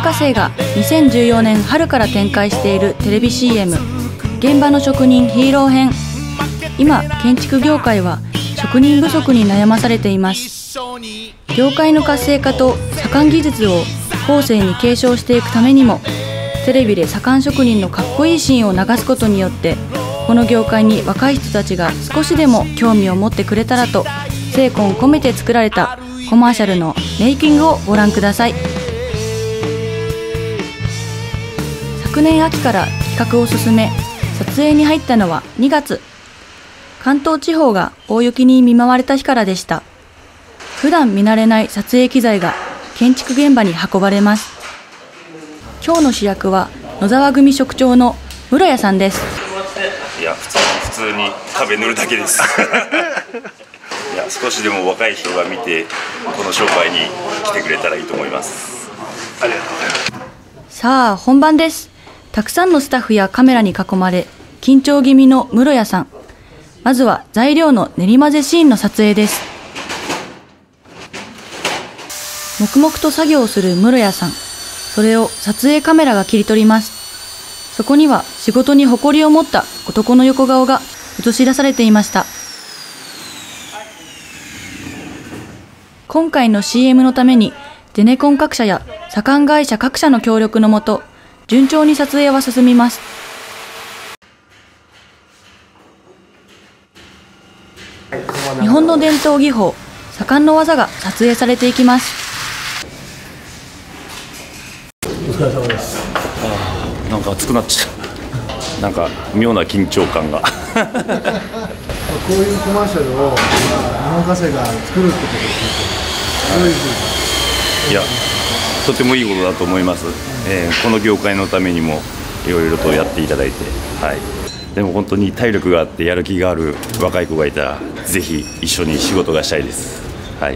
化成が2014年春から展開しているテレビ CM 現場の職人ヒーロー編。今建築業界は職人不足に悩まされています。業界の活性化と左官技術を後世に継承していくためにも、テレビで左官職人のかっこいいシーンを流すことによって、この業界に若い人たちが少しでも興味を持ってくれたらと精魂込めて作られたコマーシャルのメイキングをご覧ください。昨年秋から企画を進め、撮影に入ったのは2月。関東地方が大雪に見舞われた日からでした。普段見慣れない撮影機材が建築現場に運ばれます。今日の主役は野沢組職長の室谷さんです。 いや、普通に壁塗るだけですいや、少しでも若い人が見てこの商売に来てくれたらいいと思います。ありがとうございます。 さあ本番です。たくさんのスタッフやカメラに囲まれ緊張気味の室谷さん。まずは材料の練り混ぜシーンの撮影です。黙々と作業をする室谷さん。それを撮影カメラが切り取ります。そこには仕事に誇りを持った男の横顔が映し出されていました。今回の CM のためにゼネコン各社や左官会社各社の協力のもと、順調に撮影は進みます。日本の伝統技法、左官の技が撮影されていきます。 お疲れ様です。 なんか熱くなっちゃう。なんか妙な緊張感がこういうコマーシャルを日本化成が作るってことですね。 いや、とてもいいことだと思います。この業界のためにもいろいろとやっていただいて、はい、でも本当に体力があってやる気がある若い子がいたらぜひ一緒に仕事がしたいです。はい、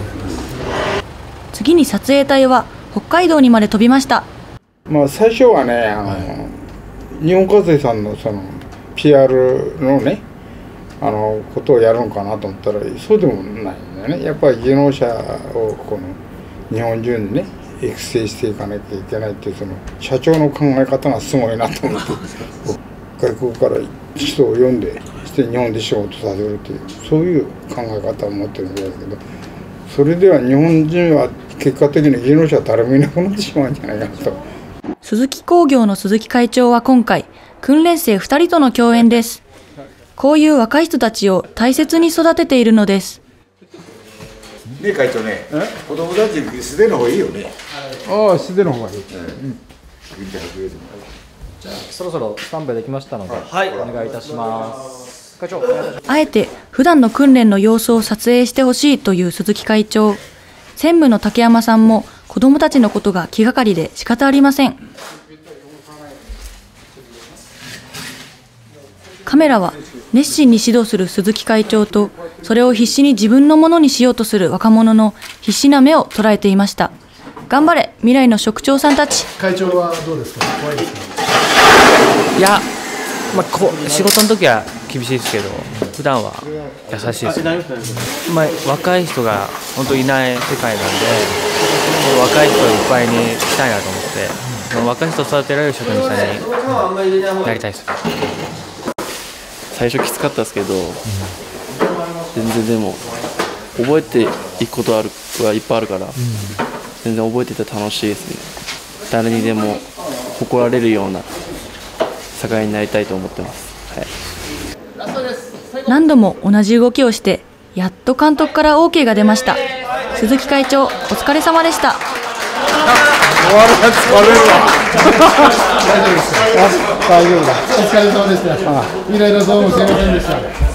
次に撮影隊は北海道にまで飛びました。 最初はね、日本化成さんのその PR のね、ことをやるのかなと思ったらそうでもないんだよね。やっぱり技能者をこの日本中にね育成していかなきゃいけないっていうその社長の考え方がすごいなと思って外国から人を呼んでして日本で仕事させるっていうそういう考え方を持ってるんだけど、それでは日本人は結果的に技能者は誰もいなくなってしまうんじゃないかなと。 鈴木工業の鈴木会長は今回訓練生2人との共演です。こういう若い人たちを大切に育てているのです。 ね、会長ね、子供たち素手の方がいいよね。 ああ、素手の方がいい。 じゃあそろそろスタンバイできましたので、はい、お願いいたします。会長、 あえて普段の訓練の様子を撮影してほしいという鈴木会長。専務の竹山さんも子どもたちのことが気がかりで仕方ありません。カメラは熱心に指導する鈴木会長と、それを必死に自分のものにしようとする若者の必死な目を捉えていました。頑張れ未来の職長さんたち。 会長はどうですか？怖いですか？ いや、仕事の時は厳しいですけど、普段は優しいです。若い人が本当いない世界なんで、若い人をいっぱいにしたいなと思って、若い人を育てられる職人さんになりたいです。 最初きつかったですけど、全然でも覚えていくことはいっぱいあるから、全然覚えてて楽しいですね。誰にでも誇られるような社会になりたいと思ってます。はい、 何度も同じ動きをしてやっと監督から OK が出ました。鈴木会長お疲れ様でした。 終わるやつ疲れるわ大丈夫だ。 お疲れ様でした。いろいろどうもすみませんでした。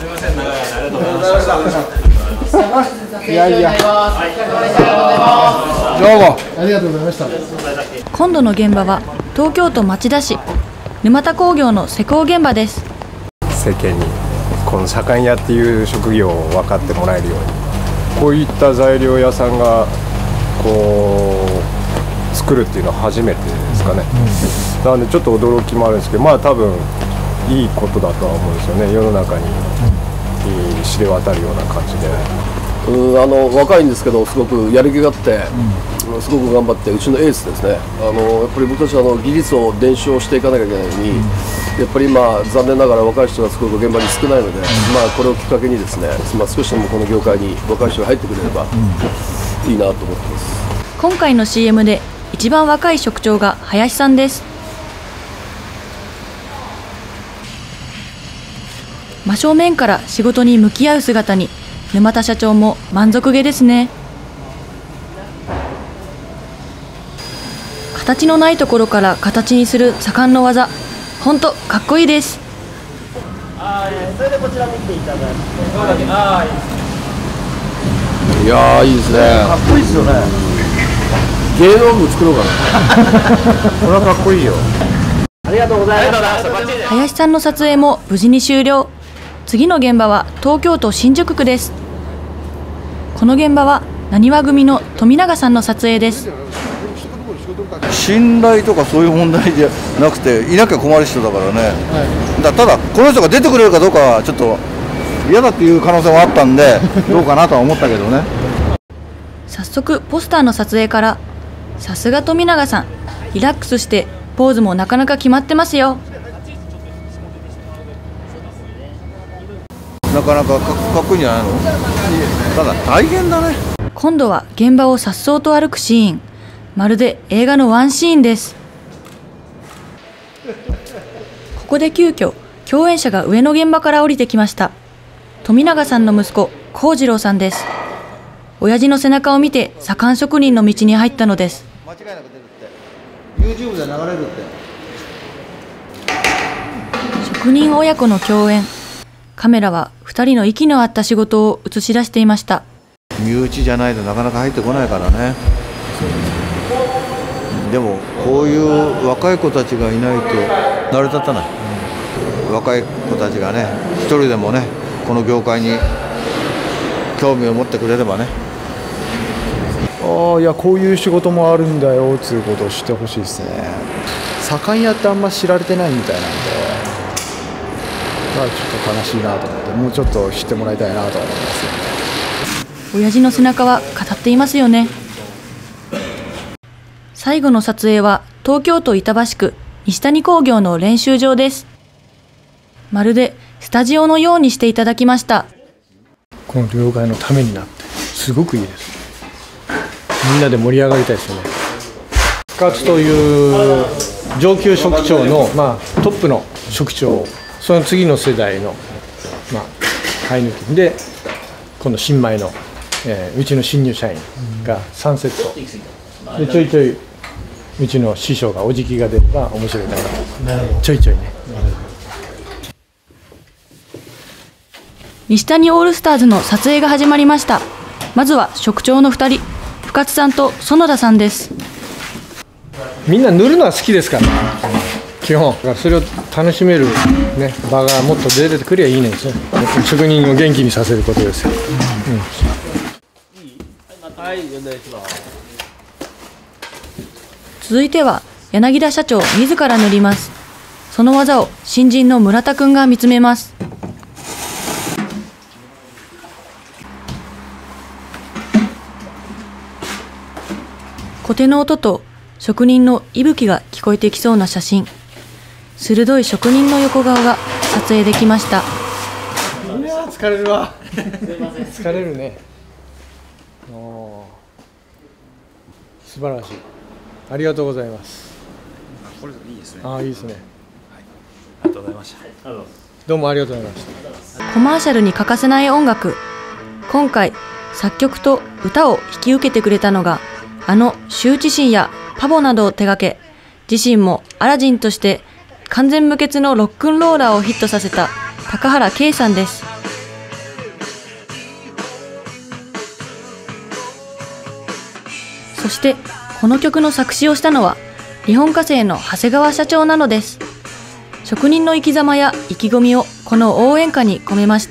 いやいや、 どうもありがとうございました。 今度の現場は東京都町田市沼田工業の施工現場です。 世間にこの左官屋っていう職業を分かってもらえるように、こういった材料屋さんがこう作るっていうのは初めてですかね。なのでちょっと驚きもあるんですけど、多分いいことだとは思うんですよね。世の中に知れ渡るような感じで。 若いんですけどすごくやる気があって、すごく頑張ってうちのエースですね。やっぱり僕たちは技術を伝承していかなきゃいけないのに、やっぱり今残念ながら若い人がすごく現場に少ないので、これをきっかけにですね、少しでもこの業界に若い人が入ってくれればいいなと思ってます。 今回の CM で一番若い職長が林さんです。真正面から仕事に向き合う姿に沼田社長も満足げですね。形のないところから形にする左官の技、本当かっこいいです。 それでこちら見ていただいて、 いやーいいですね。 かっこいいですよね。 芸能部作ろうかな。 これはかっこいいよ。ありがとうございました。 林さんの撮影も無事に終了。次の現場は東京都新宿区です。この現場はなにわ組の富永さんの撮影です。 信頼とかそういう問題じゃなくて、いなきゃ困る人だからね、ただこの人が出てくれるかどうかはちょっと嫌だっていう可能性もあったんでどうかなとは思ったけどね。 早速ポスターの撮影から、さすが富永さん、リラックスしてポーズもなかなか決まってますよ。 なかなかかっこいいんじゃないの。ただ大変だね。 今度は現場を颯爽と歩くシーン、まるで映画のワンシーンです。ここで急遽共演者が上の現場から降りてきました。富永さんの息子幸次郎さんです。親父の背中を見て左官職人の道に入ったのです。 間違いなく出るって YouTube で流れるって。 職人親子の共演、カメラは2人の息の合った仕事を映し出していました。 身内じゃないとなかなか入ってこないからね。でもこういう若い子たちがいないと成り立たない、若い子たちがね一人でもねこの業界に興味を持ってくれればね。 いやこういう仕事もあるんだよっていうことを知ってほしいですね。左官屋ってあんま知られてないみたいなんで、ちょっと悲しいなと思って、もうちょっと知ってもらいたいなと思いますよね。 親父の背中は語っていますよね。最後の撮影は東京都板橋区西谷工業の練習場です。まるでスタジオのようにしていただきました。 この業界のためになってすごくいいです。みんなで盛り上がりたいですよね。深津という上級職長の、トップの職長、その次の世代の、生え抜きでこの新米の、うちの新入社員が3セットで、ちょいちょいうちの師匠がおじきが出れば面白いかなと。ちょいちょいね。 西谷オールスターズの撮影が始まりました。まずは職長の2人、深津さんと園田さんです。 みんな塗るのは好きですから、基本。だからそれを楽しめる、場がもっと出てくればいいねんですよ。職人を元気にさせることですよ。 はい、お願いします。 続いては柳田社長自ら塗ります。その技を新人の村田くんが見つめます。コテの音と職人の息吹が聞こえてきそうな写真。鋭い職人の横顔が撮影できました。 いや疲れるわ。疲れるね。素晴らしい。ありがとうございます。 これいいですね。 いいですね。 ありがとうございました。 どうもありがとうございました。 コマーシャルに欠かせない音楽。今回作曲と歌を引き受けてくれたのが羞恥心やパボなどを手掛け、自身もアラジンとして完全無欠のロックンローラーをヒットさせた高原圭さんです。そしてこの曲の作詞をしたのは日本化成の長谷川社長なのです。職人の生き様や意気込みをこの応援歌に込めました。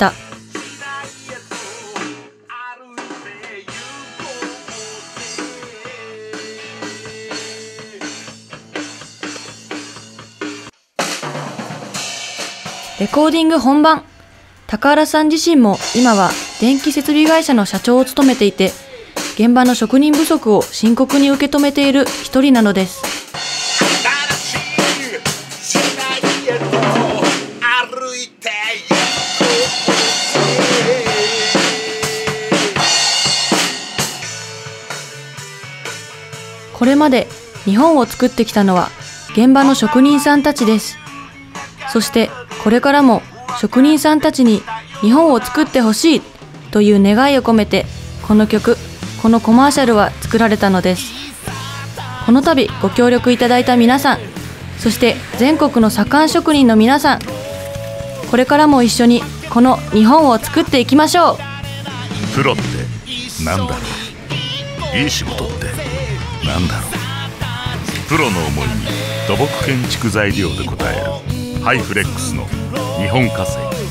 レコーディング本番。高原さん自身も今は電気設備会社の社長を務めていて、現場の職人不足を深刻に受け止めている一人なのです。これまで日本を作ってきたのは現場の職人さんたちです。そしてこれからも職人さんたちに日本を作ってほしいという願いを込めて、この曲、このコマーシャルは作られたのです。この度ご協力いただいた皆さん、そして全国の左官職人の皆さん、これからも一緒にこの日本を作っていきましょう。 プロってなんだろう、いい仕事ってなんだろう。プロの思いに土木建築材料で応えるハイフレックスの日本家政。